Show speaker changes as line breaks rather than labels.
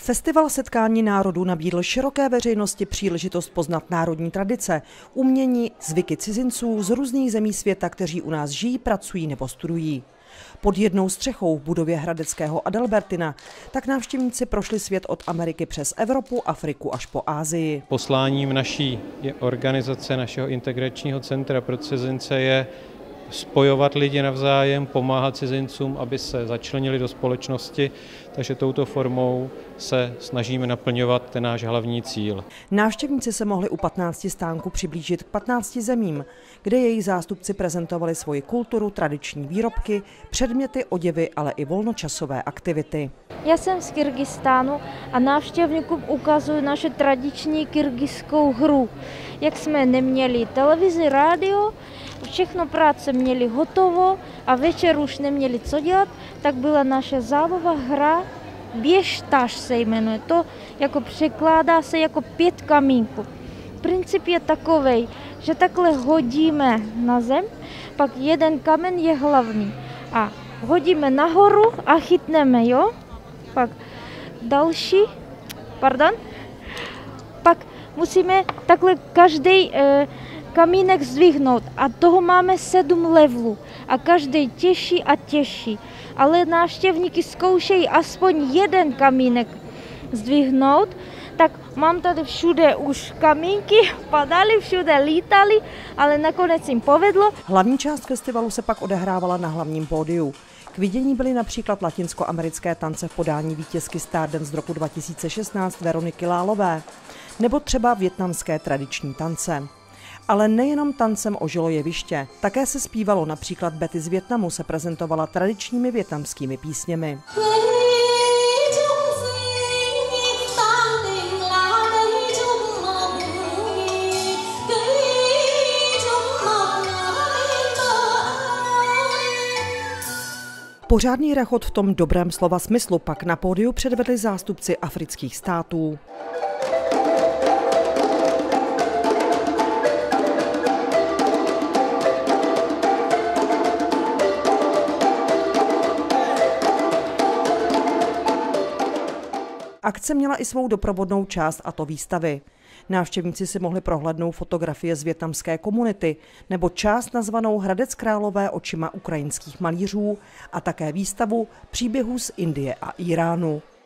Festival setkání národů nabídl široké veřejnosti příležitost poznat národní tradice, umění, zvyky cizinců z různých zemí světa, kteří u nás žijí, pracují nebo studují. Pod jednou střechou v budově hradeckého Adalbertina tak návštěvníci prošli svět od Ameriky přes Evropu, Afriku až po Asii.
Posláním naší organizace, našeho integračního centra pro cizince je spojovat lidi navzájem, pomáhat cizincům, aby se začlenili do společnosti, takže touto formou se snažíme naplňovat ten náš hlavní cíl.
Návštěvníci se mohli u 15 stánků přiblížit k 15 zemím, kde jejich zástupci prezentovali svoji kulturu, tradiční výrobky, předměty, oděvy, ale i volnočasové aktivity.
Já jsem z Kyrgyzstánu a návštěvníkům ukazuju naši tradiční kyrgyzskou hru. Jak jsme neměli televizi, rádio, všechno práce měli hotovo a večer už neměli co dělat, tak byla naše zábava hra Běžtaž se jmenuje. To jako překládá se jako 5 kamínků. Princip je takovej, že takhle hodíme na zem, pak jeden kamen je hlavní a hodíme nahoru a chytneme, jo? Pak další, pak musíme takhle každý kamínek zdvihnout a toho máme 7 levelů a každý těžší a těžší. Ale návštěvníky zkoušejí aspoň jeden kamínek zdvihnout, tak mám tady všude už kamínky, padaly, všude lítali, ale nakonec jim povedlo.
Hlavní část festivalu se pak odehrávala na hlavním pódiu. K vidění byly například latinskoamerické tance v podání vítězky Stardance z roku 2016 Veroniky Lálové, nebo třeba vietnamské tradiční tance. Ale nejenom tancem ožilo jeviště, také se zpívalo, například Betty z Vietnamu se prezentovala tradičními vietnamskými písněmi. Pořádný rachot v tom dobrém slova smyslu pak na pódiu předvedli zástupci afrických států. Akce měla i svou doprovodnou část, a to výstavy. Návštěvníci si mohli prohlédnout fotografie z vietnamské komunity nebo část nazvanou Hradec Králové očima ukrajinských malířů a také výstavu příběhů z Indie a Íránu.